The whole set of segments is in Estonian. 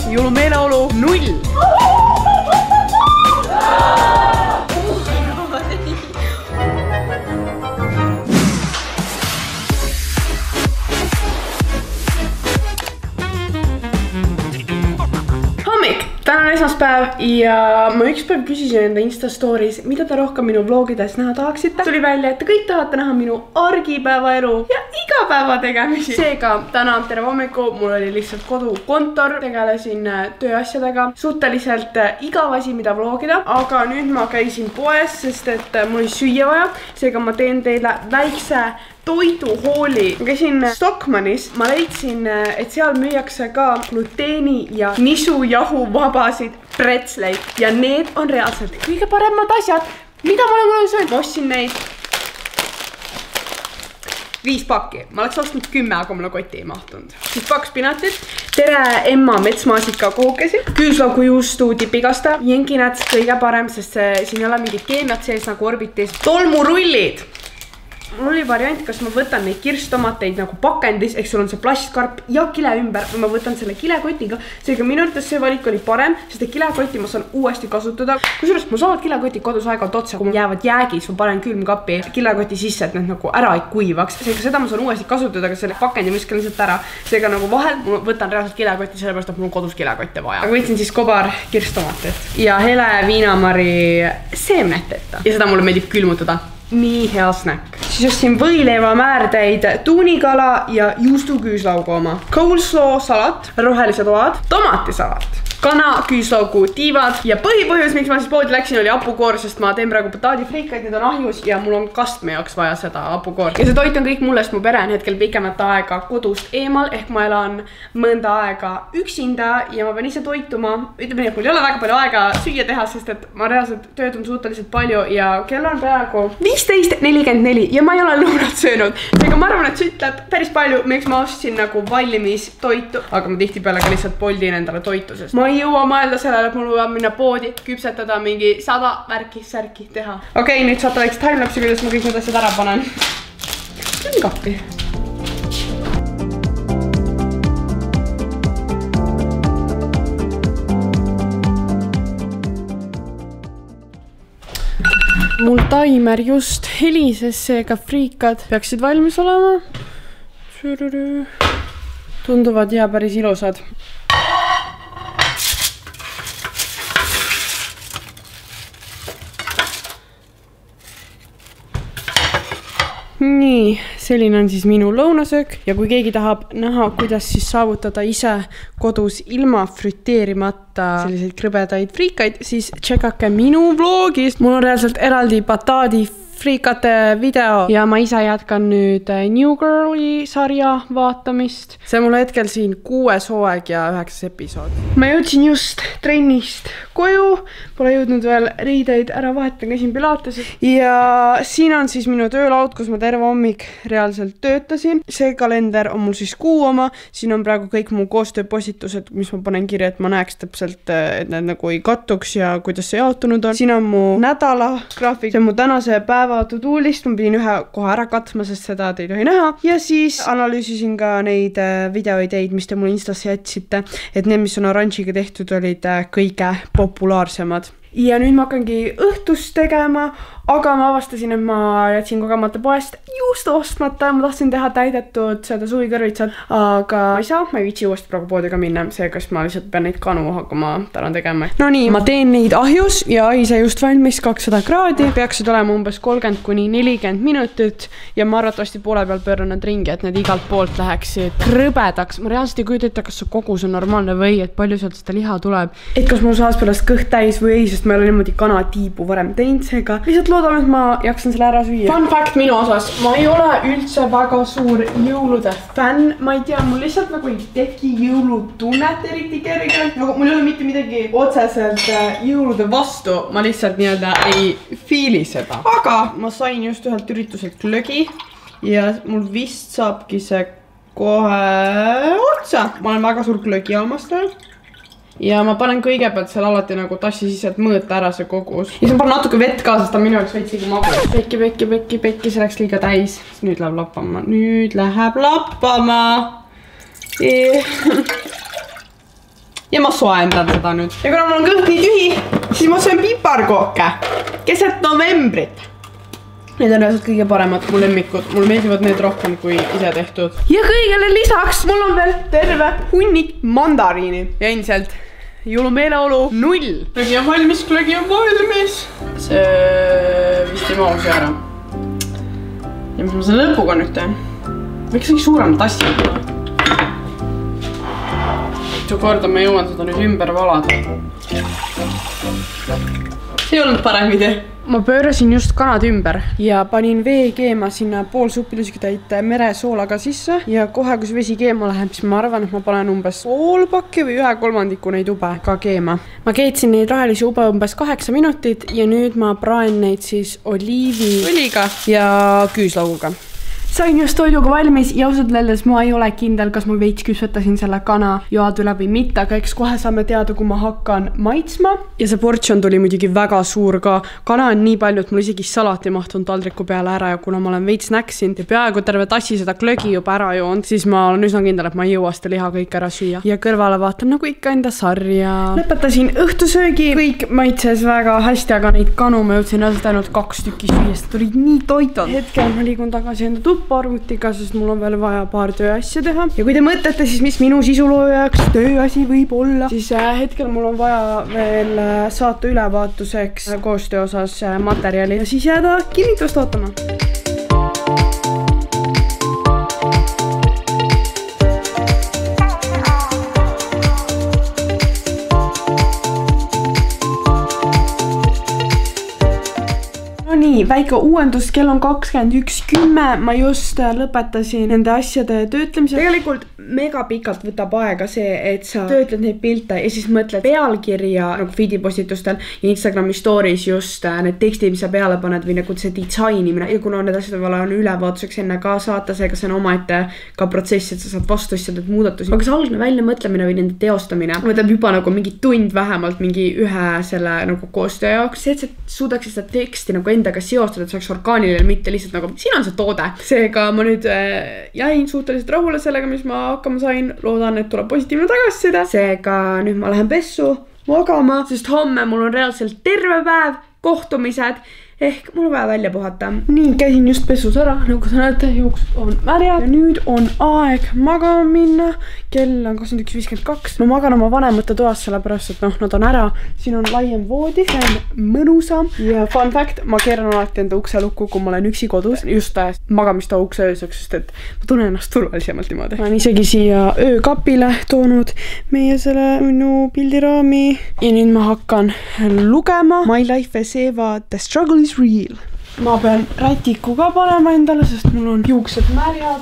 jõulumeeleolu 0. Täna on esmaspäev ja ma ükspäev küsisin enda Insta stories, mida te rohkem minu vlogides näha tahaksite. Tuli välja, et te kõik tahate näha minu argipäevaelu ja igapäeva tegemisi. Seega täna terve hommiku mul oli lihtsalt kodukontor, tegelesin tööasjadega, suhteliselt igav asi, mida vlogida, aga nüüd ma käisin poes, sest et mul oli süüa vaja. Seega ma teen teile väikse toiduhooli. Ma käisin Stockmannis, ma leidsin, et seal müüakse ka gluteeni ja nisujahu vabasid pretsleid ja need on reaalselt kõige paremad asjad, mida ma olen kunagi söönud. Ma ostsin neid 5 pakki. Ma oleks ostnud 10, aga mulle kotti ei mahtunud. Siis 2 spinatit, tere Emma metsmaasika kohukesi, küüslaugujuustu tipikasta, jenkinats kõige parem, sest siin ei ole mingit keemiat sees nagu orbitis, tolmurullid. Mul oli variant, kas ma võtan neid kirstomateid nagu pakendis, ehk sul on see plastkarp ja kile ümber, või ma võtan selle kilekotiga. Seega minu arvates see valik oli parem, sest et kilekoti ma saan uuesti kasutada. Kusjuures ma saavad kilekoti kodus aeg-ajalt otsa, kui jäävad jäägis, ma panen külmkappi kilekoti sisse, et need nagu ära ei kuivaks. Seega seda ma saan uuesti kasutada, aga selle pakendi viskan lihtsalt ära. Seega nagu vahel ma võtan reaalselt kilekoti, sellepärast et mul on kodus kilekotte vaja. Aga võtsin siis kobar kirstomatet ja hele viinamari seemneteta. Ja seda mulle meeldib külmutada. Nii hea snäkk. Siis ostsin võileiva määrdeid, tuunikala ja juustuküüslaugu oma. Coleslaw salat, rohelised oad, tomatisalat, kana, küüslaugu, tiivad ja põhipõhjus, miks ma siis poodi läksin, oli hapukoor, sest ma teen praegu potaadifriikaid, need on ahjus ja mul on kastme jaoks vaja seda hapukoor. Ja see toit on kõik mulle, sest mu pere on hetkel pikemat aega kodust eemal, ehk ma elan mõnda aega üksinda ja ma pean ise toituma. Ütleme nii, et mul ei ole väga palju aega süüa teha, sest et ma reaalselt töötun suhteliselt palju ja kell on praegu 15:44 ja ma ei ole lõunat söönud. Seega ma arvan, et see ütleb päris palju, miks ma ostsin nagu valmis toitu, aga ma tihtipeale ka lihtsalt poldin endale toitu, sest ma ei jõua mõelda sellele, et mul võivad minna poodi, küpsetada mingi 100 värki-särki teha. Okei, nüüd saate väikse timelapsi, kuidas ma kõik need asjad ära panen. Külmkappi. Mul taimer just helises, seega friikad peaksid valmis olema. Tunduvad ja päris ilusad. Nii, selline on siis minu lõunasöök ja kui keegi tahab näha, kuidas siis saavutada ise kodus ilma friteerimata selliseid krõbedaid friikaid, siis tšekake minu vlogist. Mul on reaalselt eraldi bataadi friikate video ja ma ise jätkan nüüd New Girli sarja vaatamist. See on mul hetkel siin 6. hooaeg ja 9. episood. Ma jõudsin just trennist koju, pole jõudnud veel riideid ära vahetada, käisin pilateses. Ja siin on siis minu töölaud, kus ma terve hommik reaalselt töötasin. See kalender on mul siis kuu oma. Siin on praegu kõik mu koostööpostitused, mis ma panen kirja, et ma näeks täpselt, et need nagu ei kattuks ja kuidas see jaotunud on. Siin on mu nädala graafik, see on mu tänase päeva to-do-list, ma pidin ühe kohe ära katma, sest seda te ei tohi näha. Ja siis analüüsisin ka neid videoideid, mis te mulle Instasse jätsite, et need, mis on oranžiga tehtud, olid kõige populaarsemad. Ja nüüd ma hakkangi õhtust tegema, aga ma avastasin, et ma jätsin kogemata poest juustu ostmata. Ma tahtsin teha täidetud seda suvikõrvitsat, aga ma ei saa, ma ei viitsi uuesti praegu poodi ka minna. Seega ma lihtsalt pean neid kanu hakkama täna tegema. No nii, ma teen neid ahjus ja ahi sai just valmis 200 kraadi. Peaksid olema umbes 30–40 minutit ja ma arvatavasti poole peal pööran nad ringi, et need igalt poolt läheksid krõbedaks. Ma reaalselt ei kujuta ette, kas see kogus on normaalne või et palju sealt seda liha tuleb. Et kas mul saas pärast kõht täis või ei, sest ma ei ole niimoodi kanatiibu varem teinud, seega lihtsalt loodame, et ma jaksan selle ära süüa. Fun fact minu osas, ma ei ole üldse väga suur jõulude fänn. Ma ei tea, mul lihtsalt nagu ei teki jõulutunnet eriti kergelt. Nagu mul ei ole mitte midagi otseselt jõulude vastu, ma lihtsalt nii-öelda ei fiili seda. Aga ma sain just ühelt ürituselt glögi ja mul vist saabki see kohe otsa. Ma olen väga suur glögialmastaja. Ja ma panen kõigepealt seal alati nagu tassi sisse, et mõõta ära see kogus. Ja siis ma panen natuke vett ka, sest ta minu jaoks veitsigi magus. Pekki, see läks liiga täis. Nüüd läheb lappama. Nüüd läheb lappama. ja ma soendan seda nüüd. Ja kuna mul on kõht nii tühi, siis ma söön piparkooke keset novembrit. Need on ühesed kõige paremad mu lemmikud. Mul meeldivad need rohkem kui ise tehtud. Ja kõigele lisaks mul on veel terve hunnik mandariini. Ja endiselt jõulumeeleolu 0. Klõgi on valmis, klõgi on valmis. See vist ei mahu see ära. Ja mis ma selle lõpuga nüüd teen? Võiks äkki suurem tassi olla. Mitu korda ma jõuan seda nüüd ümber valada. See ei olnud parem idee. Ma pöörasin just kanad ümber ja panin vee keema sinna pool suppilusikitäit meresoolaga sisse ja kohe, kui see vesi keema läheb, siis ma arvan, et ma panen umbes pool pakki või 1/3 neid ube ka keema. Ma keetsin neid rohelisi ube umbes 8 minutit ja nüüd ma praen neid siis oliiviõliga ja küüslauguga. Sain just toiduga valmis ja ausalt öeldes ma ei ole kindel, kas ma veits küpsetasin selle kana joadu läbi mitte, aga eks kohe saame teada, kui ma hakkan maitsma. Ja see portsjon tuli muidugi väga suur ka. Kana on nii palju, et mul isegi salati mahtunud taldriku peale ära ja kuna ma olen veits näksinud ja peaaegu terve tassi seda klögi juba ära joonud, siis ma olen üsna kindel, et ma ei jõua seda liha kõik ära süüa. Ja kõrvale vaatan nagu ikka enda sarja. Lõpetasin õhtusöögi, kõik maitses väga hästi, aga neid kanu ma jõudsin ainult 2 tükki süüa, sest olid nii toitvad. Hetkel ma liigun tagasi enda arvutiga, sest mul on veel vaja paar tööasja teha. Ja kui te mõtlete siis, mis minu sisuloojaks tööasi võib olla, siis hetkel mul on vaja veel saata ülevaatuseks koostöö osas materjali ja siis jääda kinnitust ootama. Nii, väike uuendus, kell on 21:10, ma just lõpetasin nende asjade töötlemise. Tegelikult mega pikalt võtab aega see, et sa töötled neid pilte ja siis mõtled pealkirja nagu feedi postitustel ja Instagrami stories just need tekstid, mis sa peale paned või nagu see disainimine. Ja kuna need asjad on ülevaatuseks enne ka saata, seega see on omaette ka protsess, et sa saad vastustada muudatusi. Aga see algne välja mõtlemine või nende teostamine võtab juba nagu mingi tund vähemalt mingi ühe selle nagu koostöö jaoks. See, et sa suudaksid seda teksti nagu endaga seostada, et see oleks orgaaniline, mitte lihtsalt nagu siin on see toode. Seega ma nüüd jäin suhteliselt rahule sellega, mis ma hakkama sain. Loodan, et tuleb positiivne tagasiside. Seega nüüd ma lähen pessu magama, sest homme mul on reaalselt terve päev kohtumised. Ehk mul on vaja välja puhata. Nii, käisin just pessus ära, nagu sa näete, juuksed on märjad. Ja nüüd on aeg magama minna. Kell on 21:52. Ma magan oma vanemate toas, sellepärast, et nad on ära. Siin on laiem voodi, see on mõnusam. Ja fun fact, ma keeran alati enda ukse lukku, kui ma olen üksi kodus. Just magamistoa ukse ööseks, sest et ma tunnen ennast turvalisemalt niimoodi. Ma olen isegi siia öökapile toonud meie selle minu pildiraami. Ja nüüd ma hakkan lugema My Life as Eva, The Struggle is Real. Ma pean rätiku ka panema endale, sest mul on juuksed märjad.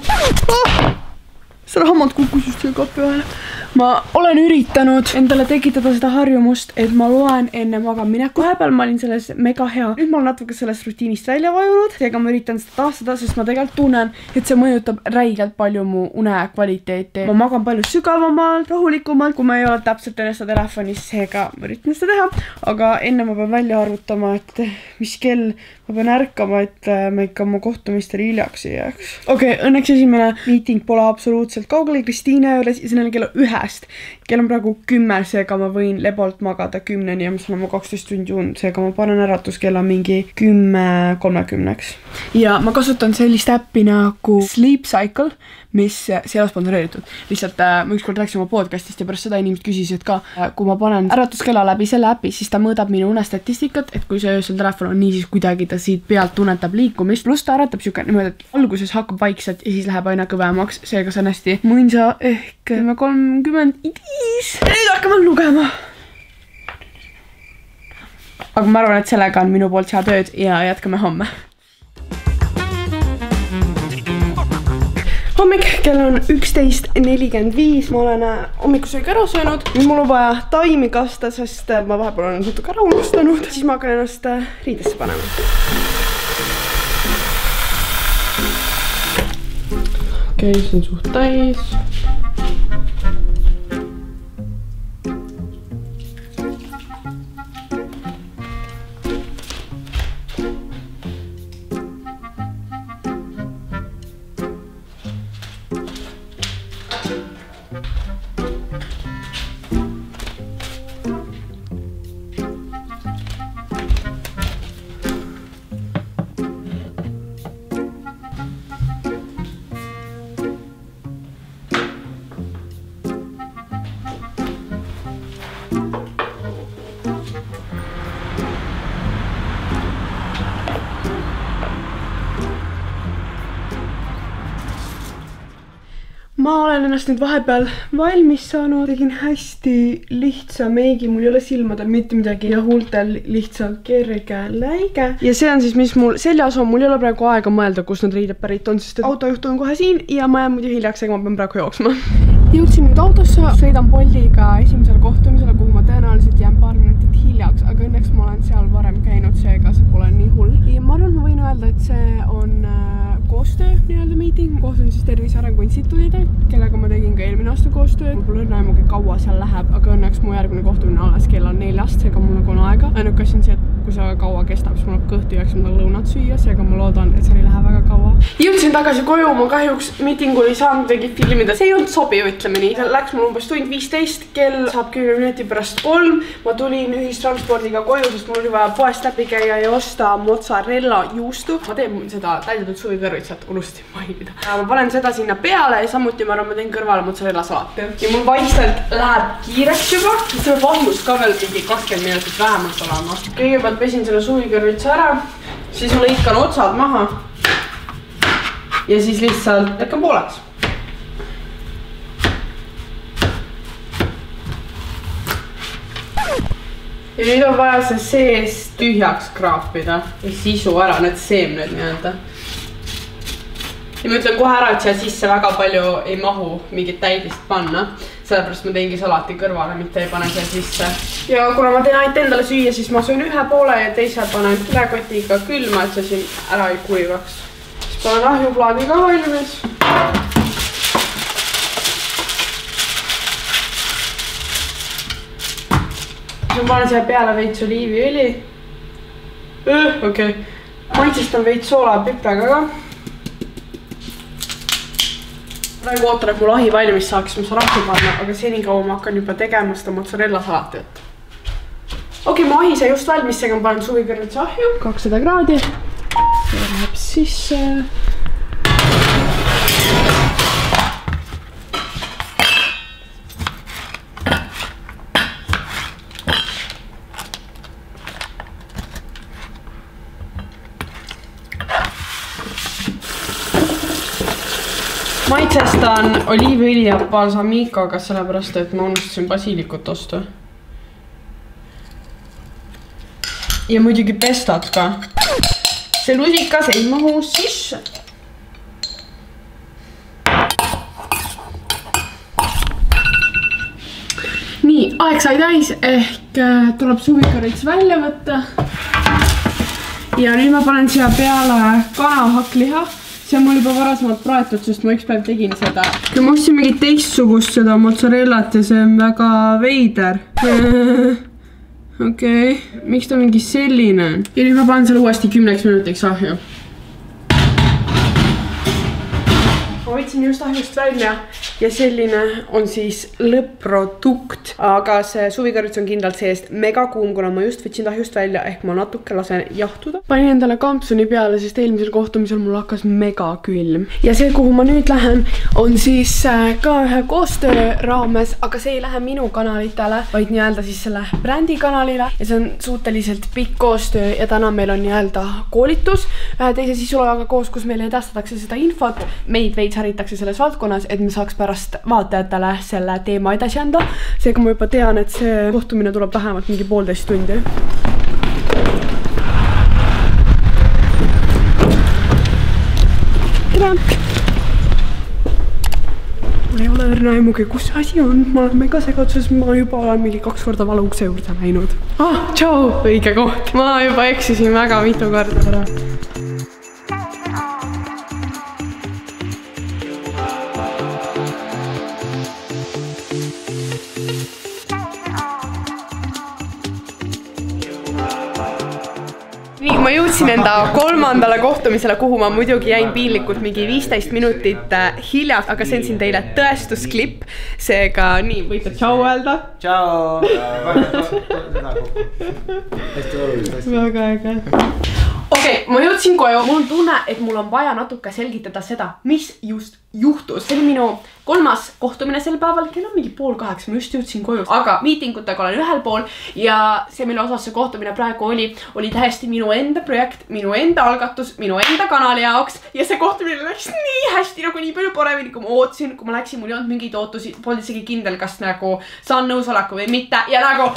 Seda hammad kukkus just selle kapi vahele. Ma olen üritanud endale tekitada seda harjumust, et ma loen enne magamineku. Vahepeal ma olin selles mega hea. Nüüd ma olen natuke sellest rutiinist välja vajunud. Seega ma üritan seda taastada, sest ma tegelikult tunnen, et see mõjutab räigelt palju mu une kvaliteeti. Ma magan palju sügavamalt, rahulikumalt, kui ma ei ole täpselt ennast telefonis. Seega ma üritan seda teha. Aga enne ma pean välja arvutama, et mis kell ma pean ärkama, et ma ikka oma kohtumistel hiljaks ei jääks. Okei, õnneks esimene meeting pole absoluutselt kaugel Kristiine juures ja see on kella 1. Kell on praegu 10, seega ma võin lebolt magada 10-ni ja ma saan oma 12 tundi und, seega ma panen äratuskella mingi 10:30. Ja ma kasutan sellist äppi nagu Sleep Cycle, mis see ei ole sponsoreeritud. Lihtsalt ma ükskord rääksin oma podcastist ja pärast seda inimesed küsisid ka, kui ma panen äratuskella läbi selle äpi, siis ta mõõdab minu unestatistikat, et kui see öösel telefon on nii, siis kuidagi ta siit pealt tunnetab liikumist. Pluss ta äratab niimoodi, et alguses hakkab vaikselt ja siis läheb aina kõvemaks, seega see on hästi mõnsa ehk 10:35. Ja nüüd hakkame lugema. Aga ma arvan, et sellega on minu poolt head ööd ja jätkame homme. Hommik, kell on 11:45, ma olen hommikusöögi ära söönud. Nüüd mul on vaja taimi kasta, sest ma vahepeal olen natuke ära unustanud. Siis ma hakkan ennast riidesse panema. Okei, see on suht täis. Ma olen ennast nüüd vahepeal valmis saanud, tegin hästi lihtsa meigi, mul ei ole silmadel mitte midagi ja huultel lihtsalt kerge läige. Ja see on siis, mis mul seljas on, mul ei ole praegu aega mõelda, kus need riided pärit on, sest autojuht on kohe siin ja ma jään muidu hiljaks, ega ma pean praegu jooksma. Jõudsin nüüd autosse, sõidan Boltiga esimesele kohtumisele, kuhu ma tõenäoliselt jään paar minutit hiljaks, aga õnneks ma olen seal varem käinud, seega see pole nii hull. Ja ma arvan, ma võin öelda, et see on koostöö nii-öelda meeting. Ma kohtun siis Tervise Arengu Instituudiga, kellega ma tegin ka eelmine aasta koostöö. Mul pole õnne aimugi kaua seal läheb, aga õnneks mu järgmine kohtumine alles kella 4, seega mul nagu on aega. Ainuke asi on see, et kui see kaua kestab, siis mul läheb kõhtu jääks mul lõunat süüa, seega ma loodan, et seal ei lähe väga kaua. Jõudsin tagasi koju, ma kahjuks miitingul ei saanud midagi filmida. See ei olnud sobiv, ütleme nii. Seal läks mul umbes tund 15, kell saab 10 minuti pärast 3. Ma tulin ühistranspordiga koju, sest mul oli vaja poest läbi käia ja osta mozzarella juustu. Ma teen seda täidetud suvikõrvitsat, unustasin mainida. Ma panen seda sinna peale ja samuti ma arvan, ma teen kõrvale mozzarella salati. Ja mul vaikselt läheb kiireks juba. See võib ahjus ka veel mingi 20 minutit vähemalt olema. Kõigepealt pesin selle suvikõrvitsa ära, siis ma lõikan otsad maha ja siis lihtsalt lõikan pooleks. Ja nüüd on vaja see sees tühjaks kraapida ja sisu ära, need seemned nii-öelda. Ja ma ütlen kohe ära, et siia sisse väga palju ei mahu mingit täidist panna. Sellepärast ma teengi salati kõrvale, mitte ei pane siia sisse. Ja kuna ma teen ainult endale süüa, siis ma söön ühe poole ja teise panen kilekotiga külma, et see siin ära ei kuivaks. Siis panen ahjuplaadi ka valmis. Siis ma panen siia peale veits oliiviõli. Okei. Maitsestan veits soola ja pipraga ka. Praegu ootan, et mul ahi valmis saaks, ma saan rahvi panna, aga senikaua ma hakkan juba tegema seda mozzarella salatit. Okei, mu ahi sai just valmis, seega ma panen suvikõrvitsa ahju. 200 kraadi. See läheb sisse. Maitsestan oliiviõli ja balsamicoga, sellepärast, et ma unustasin basiilikut osta. Ja muidugi pestat ka. See lusikas ei mahu sisse. Nii, aeg sai täis, ehk tuleb suvikõrvits välja võtta. Ja nüüd ma panen siia peale kanahakliha. See on mul juba varasemalt praetud, sest ma üks päev tegin seda. Ja ma ostsin mingi teistsugust seda mozzarellat ja see on väga veider. Okei, miks ta mingi selline on? Ja nüüd ma panen selle uuesti 10 minutiks ahju. Ma võtsin just ahjust välja ja selline on siis lõpp-produkt. Aga see suvikõrvits on kindlalt seest mega kuum, kuna ma just võtsin ahjust välja, ehk ma natuke lasen jahtuda. Panin endale kampsuni peale, sest eelmisel kohtumisel mul hakkas mega külm. Ja see, kuhu ma nüüd lähen, on siis ka ühe koostöö raames, aga see ei lähe minu kanalitele, vaid nii-öelda siis selle brändi kanalile. Ja see on suhteliselt pikk koostöö ja täna meil on nii-öelda koolitus ühe teise sisulojaga koos, kus meile edastatakse seda infot. Meid veits haritakse selles valdkonnas, et me saaks pärast vaatajatele selle teema edasi anda. Seega ma juba tean, et see kohtumine tuleb vähemalt mingi 1,5 tundi. Tere! Mul ei ole õrna aimugi, kus see asi on. Ma olen mega segadses, ma juba olen mingi 2 korda valukse juurde läinud. Tšau! Õige koht. Ma juba eksisin väga mitu korda ära. Nii, ma jõudsin enda 3. kohtumisele, kuhu ma muidugi jäin piinlikult mingi 15 minutit hiljaks, aga see on siin teile tõestusklipp. Seega, nii, võite tšau öelda. Tšau! Väga äge. Okei, ma jõudsin koju. Mul on tunne, et mul on vaja natuke selgitada seda, mis just juhtus. See oli minu 3. kohtumine sel päeval. Kell on mingi 7:30, ma just jõudsin koju. Aga miitingutega olen ühel pool ja see, mille osas see kohtumine praegu oli täiesti minu enda projekt, minu enda algatus, minu enda kanali jaoks. Ja see kohtumine läks nii hästi, nagu nii palju paremini, kui ma ootasin. Kui ma läksin, mul ei olnud mingeid ootusi. Polnud isegi kindel, kas nagu saan nõusoleku või mitte. Ja nagu...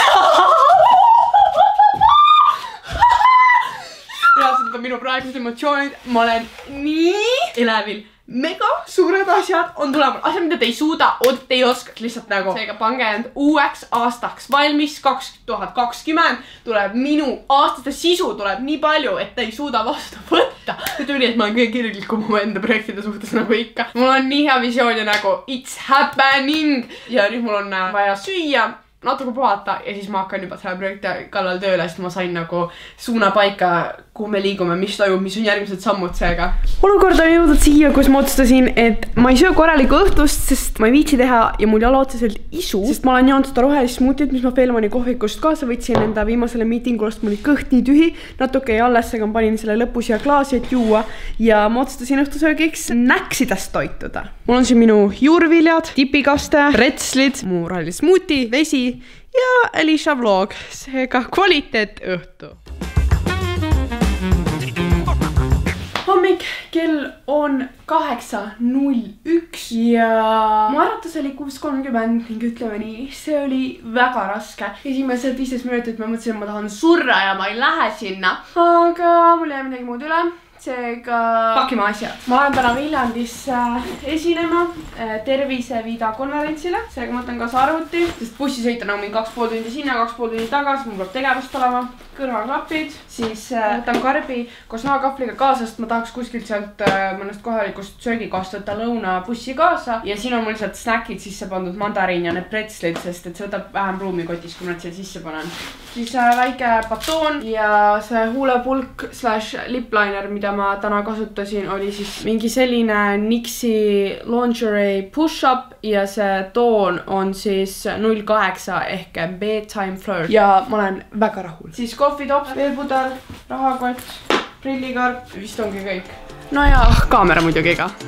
reaalselt on minu praegused emotsioonid. Ma olen nii elevil. Mega suured asjad on tulemas. Asjad, mida te ei suuda, te ei oska lihtsalt nagu. Seega pange end uueks aastaks valmis. 2020 tuleb minu aastate sisu tuleb nii palju, et te ei suuda vastu võtta. See tuli, et ma olen kõige kirglikum oma enda projektide suhtes nagu ikka. Mul on nii hea visioon ja nagu it's happening. Ja nüüd mul on vaja süüa, natuke puhata ja siis ma hakkan juba selle projekti kallal tööle, sest ma sain nagu suuna paika, kuhu me liigume, mis toimub, mis on järgmised sammud seega. Olukord on jõudnud siia, kus ma otsustasin, et ma ei söö korralikku õhtust, sest ma ei viitsi teha ja mul ei ole otseselt isu, sest ma olen joonud seda rohelist smuutit, mis ma Failmani kohvikust kaasa võtsin enda viimasele miitingulast, mul oli kõht nii tühi, natuke ei alles, aga ma panin selle lõpus ja klaasi, et juua ja ma otsustasin õhtusöögiks näksidest toituda. Mul on siin minu juurviljad, tipikaste, retslid, mu roheline smuuti, vesi ja Alicia vlog, seega kvaliteet õhtu. Hommik, kell on 8:01 ja mu äratus oli 6:30 ning ütleme nii, see oli väga raske. Esimesed 15 minutit ma mõtlesin, et ma tahan surra ja ma ei lähe sinna, aga mul jäi midagi muud üle. Seega pakime asjad. Ma olen täna Viljandisse esinema tervisevida konverentsile. Seega ma võtan kaasa arvuti, sest bussi sõita nagu mingi 2,5 tundi sinna, 2,5 tundi tagasi. Mul peab tegevust olema, kõrvaklapid. Siis võtan karbi koos naakahvliga kaasa, sest ma tahaks kuskilt sealt mõnest kohalikust söögikohast võtta lõuna bussi kaasa. Ja siin on mul lihtsalt snäkid sisse pandud, mandariin ja need pretslid, sest et see võtab vähem ruumi kotis, kui ma need siia sisse panen. Siis väike batoon ja see huulepulk / lipliner, mida ma täna kasutasin, oli siis mingi selline Nixi lingerie push-up ja see toon on siis 0,8 ehk bedtime flirt ja ma olen väga rahul. Siis kohvitops, veepudel, rahakott, prillikarp, vist ongi kõik. No ja kaamera muidugi ka.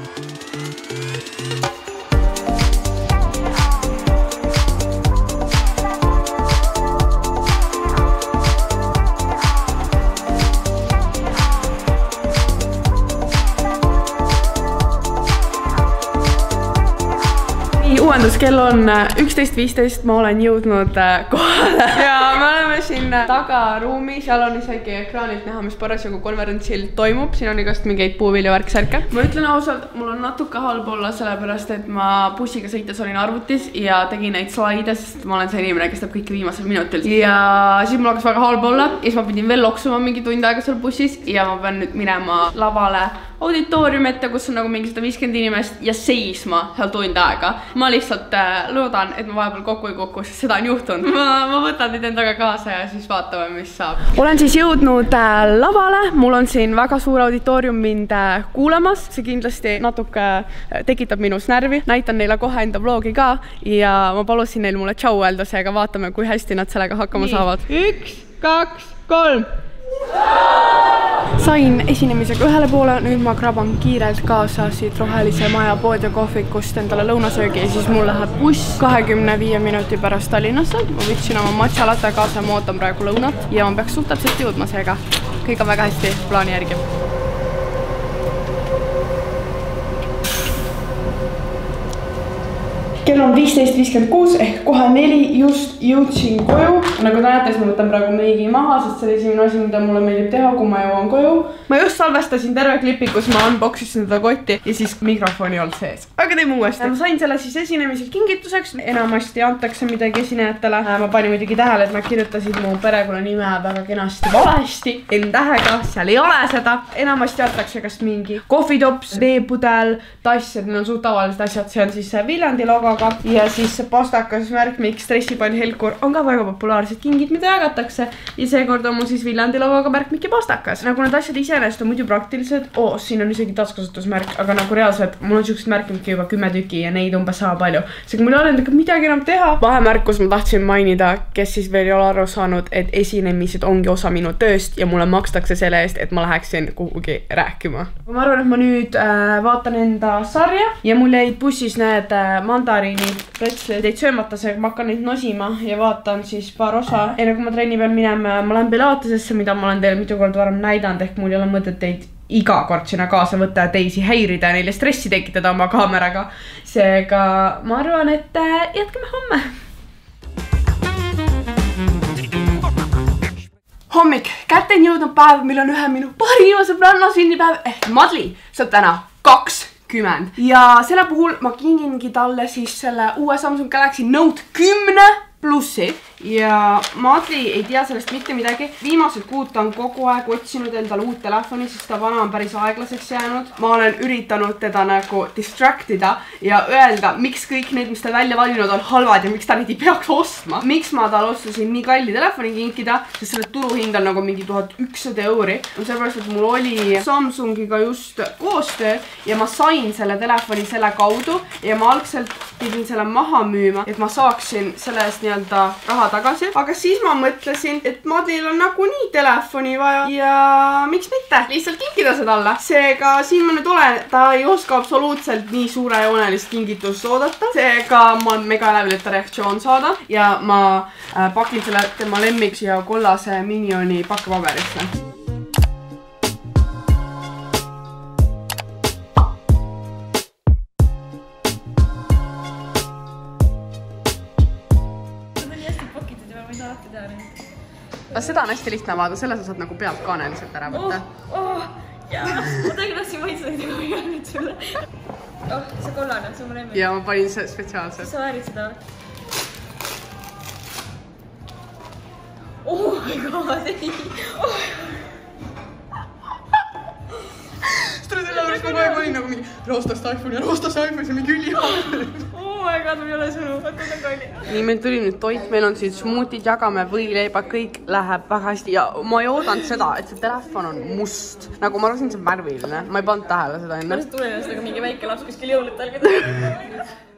Uuenduskell on 11:15, ma olen jõudnud kohale ja me oleme siin tagaruumi, seal on isegi ekraanilt näha, mis parasjagu konverentsil toimub, siin on igast mingeid puuviljavärksärke. Ma ütlen ausalt, mul on natuke halb olla sellepärast, et ma bussiga sõites olin arvutis ja tegin neid slaide, sest ma olen see inimene, kes teeb kõike viimasel minutil. Ja siis mul hakkas väga halb olla ja siis ma pidin veel loksuma mingi tund aega seal bussis ja ma pean nüüd minema lavale auditooriumi ette, kus on nagu mingi 150 inimest ja seisma seal tund aega. Ma lihtsalt loodan, et ma vahepeal kokku ei kuku, sest seda on juhtunud. Ma võtan nüüd endaga kaasa ja siis vaatame, mis saab. Olen siis jõudnud lavale, mul on siin väga suur auditoorium mind kuulamas. See kindlasti natuke tekitab minus närvi. Näitan neile kohe enda vlogi ka ja ma palusin neil mulle tšau öelda, seega vaatame, kui hästi nad sellega hakkama saavad. 1, 2, 3. Sain esinemisega ühele poole, nüüd ma kraban kiirelt kaasa siit rohelise maja pood ja kohvikust endale lõunasöögi ja siis mul läheb buss 25 minuti pärast Tallinnasse. Ma võtsin oma matcha latte kaasa, ma ootan praegu lõunat ja ma peaks suht täpselt jõudma, seega kõik on väga hästi plaani järgi. Kell on 15:56 ehk kohe 4, just jõudsin koju. Nagu te näete, siis ma võtan praegu meigi maha, sest see oli esimene asi, mida mulle meeldib teha, kui ma jõuan koju. Ma just salvestasin terve klipi, kus ma unboxisin seda kotti ja siis mikrofoni olnud sees. Aga teeme uuesti. Ma sain selle siis esinemisel kingituseks. Enamasti antakse midagi esinejatele. Ma panin muidugi tähele, et nad kirjutasid mu perekonnanime väga kenasti valesti. N-tähega, seal ei ole seda. Enamasti antakse kas mingi kohvitops, veepudel, tass, et need on suht tavalised asjad. See on siis Viljandi logo. looga ja siis see pastakas märk, miks stressipall Helkur on ka väga populaarsed kingid, mida jagatakse ja seekord on mul siis Viljandi looga märkmik ja pastakas. Nagu need asjad iseenesest on muidu praktilised, siin on isegi taaskasutusmärk, aga nagu reaalselt mul on siuksed märkmikki juba 10 tükki ja neid umbes sama palju. Seega mul ei ole endaga midagi enam teha. Vahemärkus ma tahtsin mainida, kes siis veel ei ole aru saanud, et esinemised ongi osa minu tööst ja mulle makstakse selle eest, et ma läheksin kuhugi rääkima. Ma arvan, et ma nüüd vaatan enda sarja ja mul jäid bussis need mandariinid, pretslid söömata, seega ma hakkan neid nosima ja vaatan siis paar osa. Enne kui ma trenni peal minema, ma lähen Pilatesesse, mida ma olen teile mitu korda varem näidanud, ehk mul ei ole mõtet teid iga kord sinna kaasa võtta ja teisi häirida ja neile stressi tekitada oma kaameraga. Seega ma arvan, et jätkame homme. Hommik, kätte on jõudnud päev, mil on ühe minu parima sõbranna sünnipäev ehk Madli saab täna 20 ja selle puhul ma kingingi talle siis selle uue Samsung Galaxy Note 10 Plussi ja Madli ei tea sellest mitte midagi. Viimased kuud ta on kogu aeg otsinud endale uut telefoni, sest ta vana on päris aeglaseks jäänud. Ma olen üritanud teda nagu distractida ja öelda, miks kõik need, mis ta välja valinud on halvad ja miks ta neid ei peaks ostma. Miks ma tal ostasin nii kalli telefoni kinkida, sest selle turuhind on nagu mingi 1100 euri. Sellepärast, et mul oli Samsungiga just koostöö ja ma sain selle telefoni selle kaudu ja ma algselt pidin selle maha müüma, et ma saaksin selle eest nii-öelda raha tagasi. Aga siis ma mõtlesin, et Madlil on nagunii telefoni vaja ja miks mitte lihtsalt kinkida seda alla. Seega siin ma nüüd olen, ta ei oska absoluutselt nii suurejoonelist kingitust oodata. Seega ma olen mega läbil, et ta reaktsioon saada ja ma pakin selle tema lemmiks ja kollase Minioni pakkepaberisse. Seda on hästi lihtne vaada, selle sa saad nagu pealt kaaneliselt ära võtta. Jaa, ma tahtsin maitseida kui nüüd sulle. See kollane, see on mu lemmik. Ja ma panin see spetsiaalselt. Sa väärid seda? Oh my god, ei! Seda selle juures kogu aeg olin nagu mingi roostas iPhone ja mingi ülihaal. Oh my god, mul ei ole sõnu, vaata on kalli. Nii, meil tuli nüüd toit, meil on siin smuutid, jagame võileiba, kõik läheb väga hästi ja ma ei oodanud seda, et see telefon on must. Nagu ma arvasin, see on värviline, ma ei pannud tähele seda enne. Ma lihtsalt tulen ennast nagu mingi väike laps kuskil jõulutalgeda.